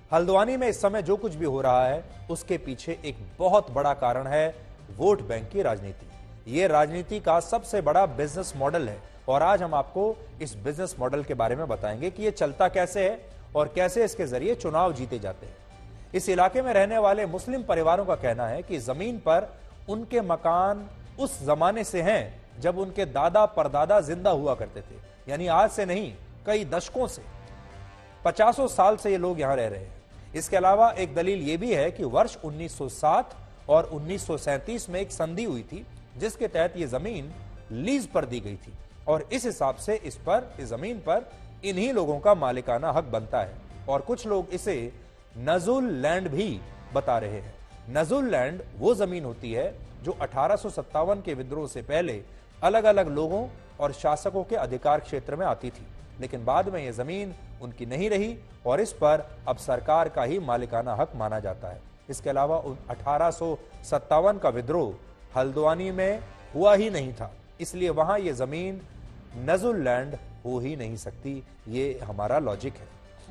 हल्द्वानी में इस समय जो कुछ भी हो रहा है उसके पीछे एक बहुत बड़ा कारण है वोट बैंक की राजनीति। यह राजनीति का सबसे बड़ा बिजनेस मॉडल है और आज हम आपको इस बिजनेस मॉडल के बारे में बताएंगे कि यह चलता कैसे है और कैसे इसके जरिए चुनाव जीते जाते हैं। इस इलाके में रहने वाले मुस्लिम परिवारों का कहना है कि जमीन पर उनके मकान उस जमाने से हैं जब उनके दादा परदादा जिंदा हुआ करते थे, यानी आज से नहीं, कई दशकों से, 50 साल से ये लोग यहां रह रहे हैं। इसके अलावा एक दलील यह भी है कि वर्ष 1907 और 1937 में एक संधि हुई थी जिसके तहत यह जमीन लीज पर दी गई थी और इस हिसाब से इस जमीन पर इन्हीं लोगों का मालिकाना हक बनता है और कुछ लोग इसे नजुल लैंड भी बता रहे हैं। नजुल लैंड वो जमीन होती है जो 1857 के विद्रोह से पहले अलग अलग लोगों और शासकों के अधिकार क्षेत्र में आती थी, लेकिन बाद में यह जमीन उनकी नहीं रही और इस पर अब सरकार का ही मालिकाना हक माना जाता है। इसके अलावा 1857 का विद्रोह हल्द्वानी में हुआ ही नहीं था, इसलिए वहां यह जमीन नजुल लैंड हो ही नहीं सकती। ये हमारा लॉजिक है।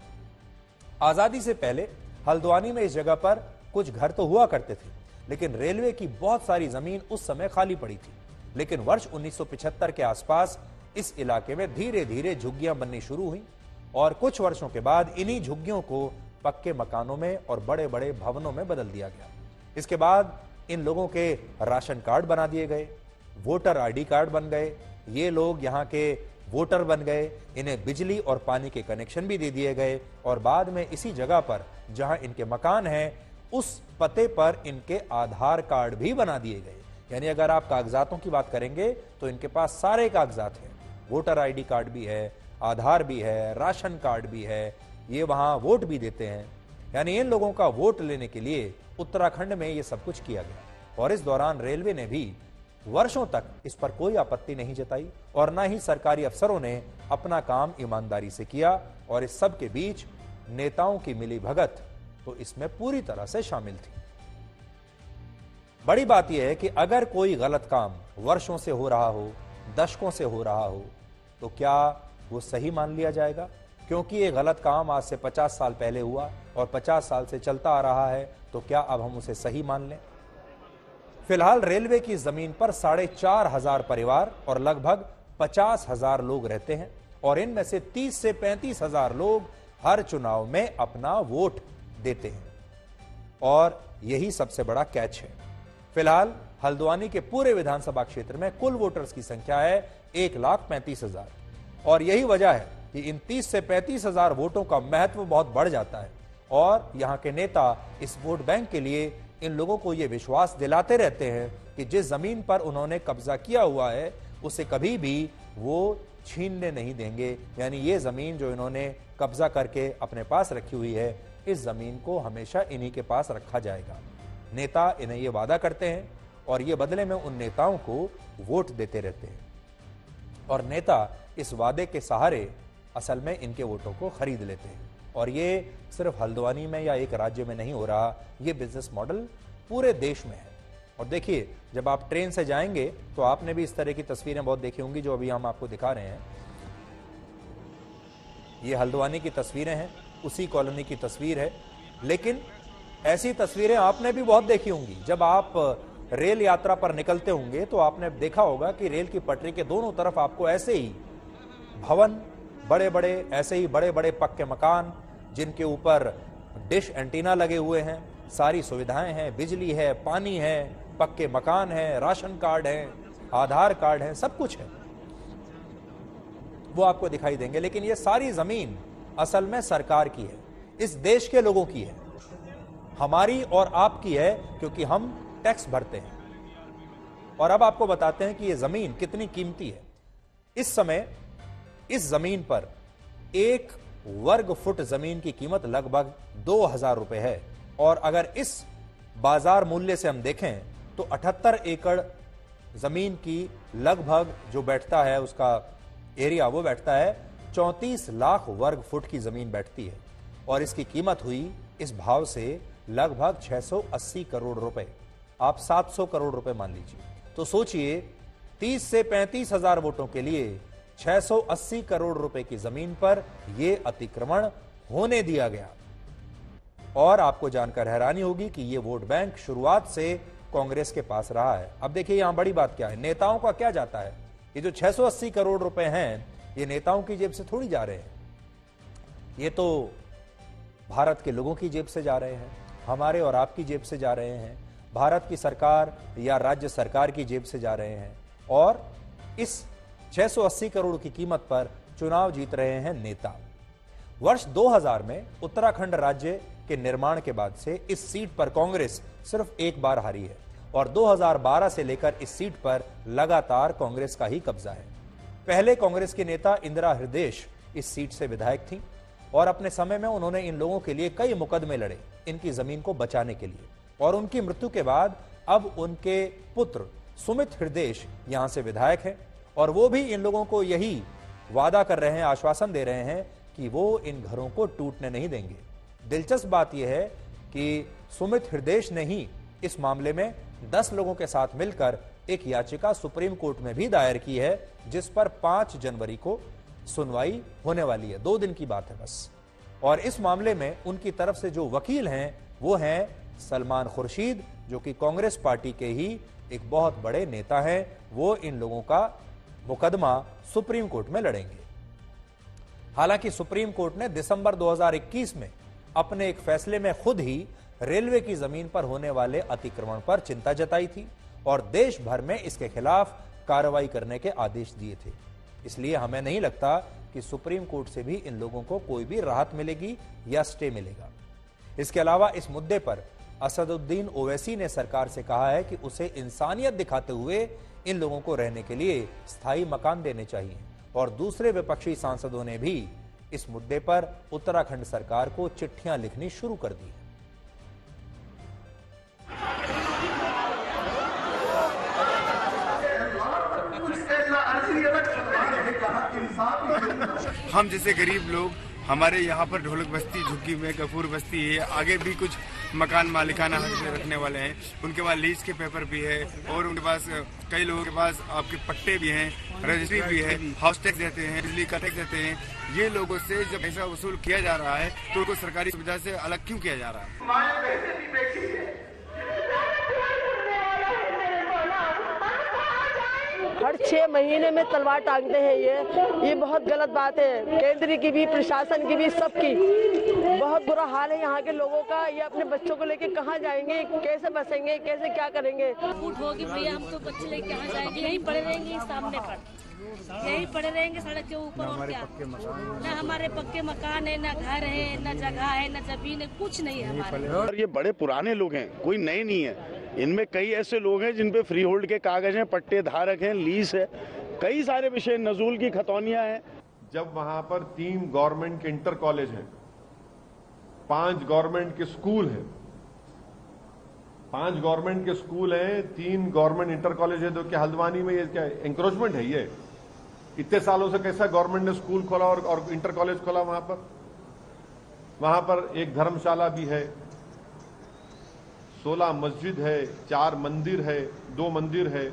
आजादी से पहले हल्द्वानी में इस जगह पर कुछ घर तो हुआ करते थे, लेकिन रेलवे की बहुत सारी जमीन उस समय खाली पड़ी थी। लेकिन वर्ष 1975 के आसपास इस इलाके में धीरे धीरे झुग्गियां बननी शुरू हुई और कुछ वर्षों के बाद इन्हीं झुग्गियों को पक्के मकानों में और बड़े बड़े भवनों में बदल दिया गया। इसके बाद इन लोगों के राशन कार्ड बना दिए गए, वोटर आईडी कार्ड बन गए, ये लोग यहाँ के वोटर बन गए, इन्हें बिजली और पानी के कनेक्शन भी दे दिए गए और बाद में इसी जगह पर जहां इनके मकान हैं उस पते पर इनके आधार कार्ड भी बना दिए गए। यानी अगर आप कागजातों की बात करेंगे तो इनके पास सारे कागजात हैं, वोटर आईडी कार्ड भी है, आधार भी है, राशन कार्ड भी है, ये वहां वोट भी देते हैं। यानी इन लोगों का वोट लेने के लिए उत्तराखंड में ये सब कुछ किया गया और इस दौरान रेलवे ने भी वर्षों तक इस पर कोई आपत्ति नहीं जताई और न ही सरकारी अफसरों ने अपना काम ईमानदारी से किया और इस सब के बीच नेताओं की मिलीभगत तो इसमें पूरी तरह से शामिल थी। बड़ी बात यह है कि अगर कोई गलत काम वर्षों से हो रहा हो, दशकों से हो रहा हो, तो क्या वो सही मान लिया जाएगा? क्योंकि ये गलत काम आज से 50 साल पहले हुआ और 50 साल से चलता आ रहा है, तो क्या अब हम उसे सही मान लें? फिलहाल रेलवे की जमीन पर 4,500 परिवार और लगभग 50,000 लोग रहते हैं और इनमें से 30 से 35,000 लोग हर चुनाव में अपना वोट देते हैं और यही सबसे बड़ा कैच है। फिलहाल हल्द्वानी के पूरे विधानसभा क्षेत्र में कुल वोटर्स की संख्या है 1,35,000 और यही वजह है कि इन 30 से 35,000 वोटों का महत्व बहुत बढ़ जाता है और यहां के नेता इस वोट बैंक के लिए इन लोगों को यह विश्वास दिलाते रहते हैं कि जिस जमीन पर उन्होंने कब्जा किया हुआ है उसे कभी भी वो छीनने नहीं देंगे। यानी ये जमीन जो इन्होंने कब्जा करके अपने पास रखी हुई है, इस जमीन को हमेशा इन्हीं के पास रखा जाएगा। नेता इन्हें ये वादा करते हैं और ये बदले में उन नेताओं को वोट देते रहते हैं और नेता इस वादे के सहारे असल में इनके वोटों को खरीद लेते हैं और ये सिर्फ हल्द्वानी में या एक राज्य में नहीं हो रहा, ये बिजनेस मॉडल पूरे देश में है। और देखिए, जब आप ट्रेन से जाएंगे तो आपने भी इस तरह की तस्वीरें बहुत देखी होंगी जो अभी हम आपको दिखा रहे हैं। ये हल्द्वानी की तस्वीरें हैं, उसी कॉलोनी की तस्वीर है, लेकिन ऐसी तस्वीरें आपने भी बहुत देखी होंगी। जब आप रेल यात्रा पर निकलते होंगे तो आपने देखा होगा कि रेल की पटरी के दोनों तरफ आपको ऐसे ही भवन, बड़े बड़े ऐसे ही बड़े बड़े पक्के मकान जिनके ऊपर डिश एंटीना लगे हुए हैं, सारी सुविधाएं हैं, बिजली है, पानी है, पक्के मकान है, राशन कार्ड है, आधार कार्ड है, सब कुछ है, वो आपको दिखाई देंगे। लेकिन ये सारी जमीन असल में सरकार की है, इस देश के लोगों की है, हमारी और आपकी है, क्योंकि हम टैक्स भरते हैं। और अब आपको बताते हैं कि यह जमीन कितनी कीमती है। इस समय इस जमीन पर 1 वर्ग फुट जमीन की कीमत लगभग 2,000 रुपए है और अगर इस बाजार मूल्य से हम देखें तो 78 एकड़ जमीन की लगभग जो बैठता है उसका एरिया, वो बैठता है 34 लाख वर्ग फुट की जमीन बैठती है और इसकी कीमत हुई इस भाव से लगभग 680 करोड़ रुपए। आप 700 करोड़ रुपए मान लीजिए, तो सोचिए 30 से 35,000 वोटों के लिए 680 करोड़ रुपए की जमीन पर यह अतिक्रमण होने दिया गया। और आपको जानकर हैरानी होगी कि ये वोट बैंक शुरुआत से कांग्रेस के पास रहा है। अब देखिए यहां बड़ी बात क्या है, नेताओं का क्या जाता है। ये जो 680 करोड़ रुपए हैं, ये नेताओं की जेब से थोड़ी जा रहे हैं, ये तो भारत के लोगों की जेब से जा रहे हैं, हमारे और आपकी जेब से जा रहे हैं, भारत की सरकार या राज्य सरकार की जेब से जा रहे हैं। और इस 680 करोड़ की कीमत पर चुनाव जीत रहे हैं नेता। वर्ष 2000 में उत्तराखंड राज्य के निर्माण के बाद से इस सीट पर कांग्रेस सिर्फ एक बार हारी है और 2012 से लेकर इस सीट पर लगातार कांग्रेस का ही कब्जा है। पहले कांग्रेस के नेता इंदिरा हृदयेश इस सीट से विधायक थीं और अपने समय में उन्होंने इन लोगों के लिए कई मुकदमे लड़े इनकी जमीन को बचाने के लिए। और उनकी मृत्यु के बाद अब उनके पुत्र सुमित हृदयेश यहां से विधायक हैं और वो भी इन लोगों को यही वादा कर रहे हैं, आश्वासन दे रहे हैं कि वो इन घरों को टूटने नहीं देंगे। दिलचस्प बात यह है कि सुमित हृदयेश ने ही इस मामले में 10 लोगों के साथ मिलकर एक याचिका सुप्रीम कोर्ट में भी दायर की है, जिस पर 5 जनवरी को सुनवाई होने वाली है। 2 दिन की बात है बस। और इस मामले में उनकी तरफ से जो वकील हैं वो हैं सलमान खुर्शीद, जो कि कांग्रेस पार्टी के ही एक बहुत बड़े नेता हैं। वो इन लोगों का मुकदमा सुप्रीम कोर्ट में लड़ेंगे। हालांकि सुप्रीम कोर्ट ने दिसंबर 2021 में अपने एक फैसले में खुद ही रेलवे की जमीन पर होने वाले अतिक्रमण पर चिंता जताई थी और देश भर में इसके खिलाफ कार्रवाई करने के आदेश दिए थे। इसलिए हमें नहीं लगता कि सुप्रीम कोर्ट से भी इन लोगों को कोई भी राहत मिलेगी या स्टे मिलेगा। इसके अलावा इस मुद्दे पर असदुद्दीन ओवैसी ने सरकार से कहा है कि उसे इंसानियत दिखाते हुए इन लोगों को रहने के लिए स्थायी मकान देने चाहिए। और दूसरे विपक्षी सांसदों ने भी इस मुद्दे पर उत्तराखंड सरकार को चिट्ठियां लिखनी शुरू कर दी। हम जैसे गरीब लोग, हमारे यहाँ पर ढोलक बस्ती, झुग्गी में गफूर बस्ती है, आगे भी कुछ मकान मालिकाना हक में रखने वाले हैं, उनके पास लीज के पेपर भी है और उनके पास कई लोगों के पास आपके पट्टे भी हैं, रजिस्ट्री भी है, हाउस टैक्स देते हैं, बिजली का टैक्स देते हैं। ये लोगों से जब पैसा वसूल किया जा रहा है तो उनको सरकारी सुविधा से अलग क्यों किया जा रहा है? हर 6 महीने में तलवार टांगते हैं। ये बहुत गलत बात है। केंद्र की भी, प्रशासन की भी, सबकी बहुत बुरा हाल है यहाँ के लोगों का। ये अपने बच्चों को लेके कहाँ जाएंगे, कैसे बसेंगे, कैसे क्या करेंगे? फूट होगी भैया, हम तो बच्चे लेके कहाँ जाएंगे? यहीं पड़े रहेंगे सामने पर, यहीं पड़े रहेंगे सड़क के ऊपर। और क्या, न हमारे पक्के मकान है, न घर है, न जगह है, न जमीन है, कुछ नहीं है हमारे। और ये बड़े पुराने लोग हैं, कोई नए नहीं है। इनमें कई ऐसे लोग हैं जिन पे फ्री होल्ड के कागज हैं, पट्टे धारक हैं, लीज है, कई सारे विषय, नजूल की खतौनियां हैं। जब वहां पर 3 गवर्नमेंट के इंटर कॉलेज हैं, 5 गवर्नमेंट के स्कूल हैं, 5 गवर्नमेंट के स्कूल हैं, 3 गवर्नमेंट इंटर कॉलेज है, तो क्या हल्द्वानी में ये क्या एंक्रोचमेंट है? ये इतने सालों से कैसा गवर्नमेंट ने स्कूल खोला और इंटर कॉलेज खोला? वहां पर एक धर्मशाला भी है, 16 मस्जिद है, 4 मंदिर है, 2 मंदिर है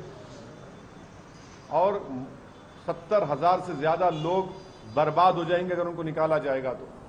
और 70,000 से ज्यादा लोग बर्बाद हो जाएंगे अगर उनको निकाला जाएगा तो।